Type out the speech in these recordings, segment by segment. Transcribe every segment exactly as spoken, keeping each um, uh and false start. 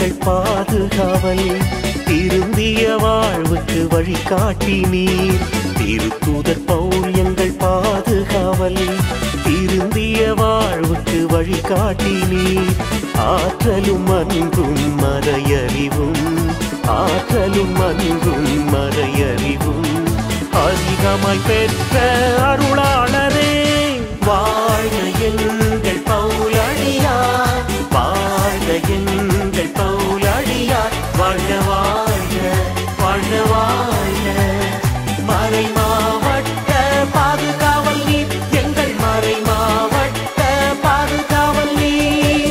எங்கள் பாதுகாவல் திருந்திய வாழ்வுக்கு வழிகாட்டி நீர். திருத்தூதர் பவுல் எங்கள் பாதுகாவல் திருந்திய வாழ்வுக்கு வழிகாட்டி நீர். ஆற்றலும் அன்பும் மறையறிவும் ஆற்றலும் அன்பும் மறையறிவும் அதிகமாய் பெற்ற அருளாளரே வாழ்க எங்கள் பவுலடியார். வாழ்க எங்கள் பவுலடியார். வாழ்க வாழ்க வாழ்க வாழ்க. மறை மாவட்ட பாதுகாவல் நீர். எங்கள் மறை மாவட்ட பாதுகாவல் நீர்.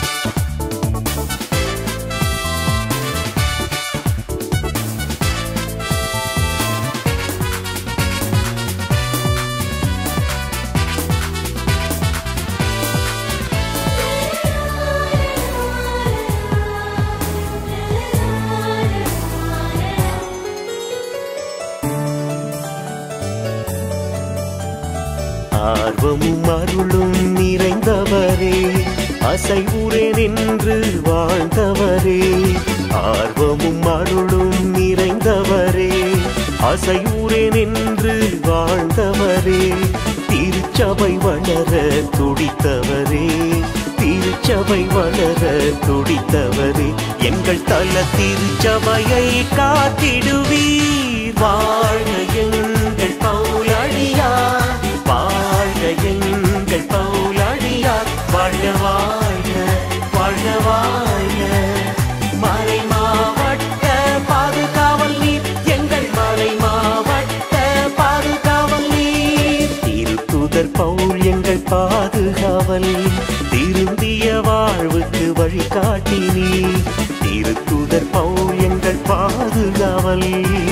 ஆர்வமும் அருளும் நிறைந்தவரே அசைவுரே நின்று வாழ்ந்தவரே. ஆர்வமும் அருளும் நிறைந்தவரே அசைவுரே நின்று வாழ்ந்தவரே. திருச்சபை வளர துடித்தவரே திருச்சபை வளர துடித்தவரே. எங்கள் தல திருச்சபையை காத்திடுவீர். வாழ்க எங்கள் பவுலடியார். வாழ்க எங்கள் பவுலடியார். வாழ்க வாழ்க வாழ்க வாழ்க. மறை மாவட்ட பாதுகாவல் நீர். எங்கள் மறை மாவட்ட பாதுகாவல் நீர். திருத்தூதர் பவுல் எங்கள் பாதுகாவல் திருந்திய வாழ்வுக்கு வழிகாட்டி நீர். திருத்தூதர் பவுல் எங்கள் பாதுகாவல்.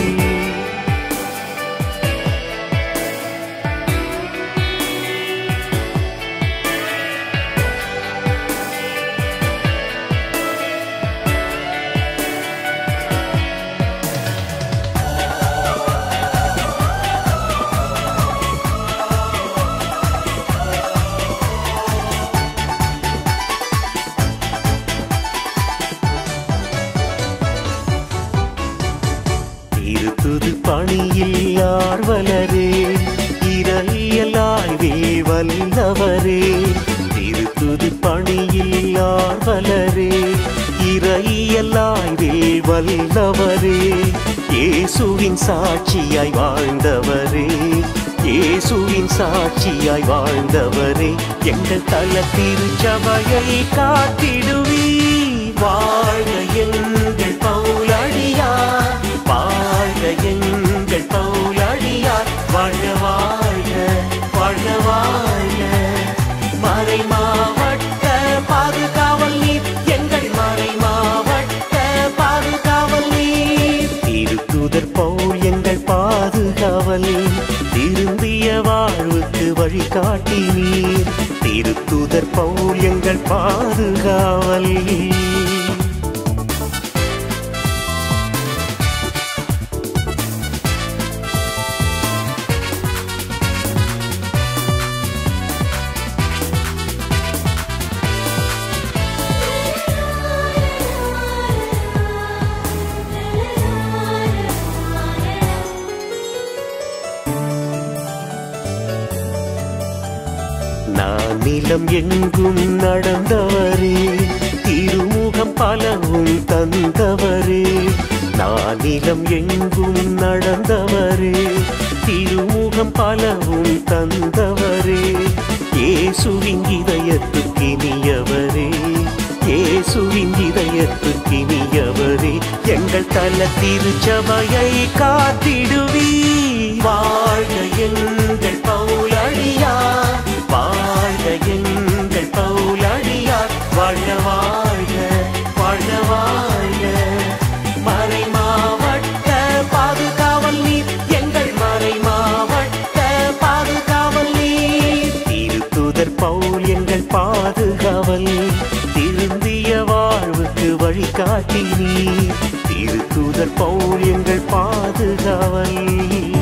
திருத்துது பணியில் ஆர்வலரே இறையலாய்வே வல்லவரே. திருத்துது பணியில் ஆர்வலரே இறையலாய்வே வல்லவரே. இயேசுவின் சாட்சியாய் வாழ்ந்தவரே இயேசுவின் சாட்சியாய் வாழ்ந்தவரே. எங்கள் தல திருச்சபையை காத்திடுவீர். வாழ்க எங்கள் பவுலடியார். வாழ்க எங்கள் பவுலடியார். வாழ்க வாழ்க வாழ்க வாழ்க. மறை மாவட்ட பாதுகாவல் நீர். எங்கள் மறை மாவட்ட பாதுகாவல் நீர். திருத்தூதர் பவுல் எங்கள் பாதுகாவல் திருந்திய வாழ்வுக்கு வழிகாட்டி நீர். திருத்தூதர் பவுல் எங்கள் பாதுகாவல். நான் நிலம் எங்கும் நடந்தவரே திருமுகம் பலவும் தந்தவரே. நான் நிலம் எங்கும் நடந்தவரே திருமுகம் பலவும் தந்தவரே. இயேசுவின் இதயத்துக்கினியவரே இயேசுவின் இதயத்துக்கினியவரே. எங்கள் தல திருச்சபையை காத்திடுவீர். வாழ்க எங்கள் பவுலடியார். வாழ்க எங்கள் பவுலடியார். வாழ்க வாழ்க வாழ்க வாழ்க. மறை மாவட்ட பாதுகாவல் நீர். எங்கள் மறை மாவட்ட பாதுகாவல் நீர். திருத்தூதர் பவுல் எங்கள் பாதுகாவல் திருந்திய வாழ்வுக்கு வழிகாட்டி நீர். திருத்தூதர் பவுல் எங்கள் பாதுகாவல்.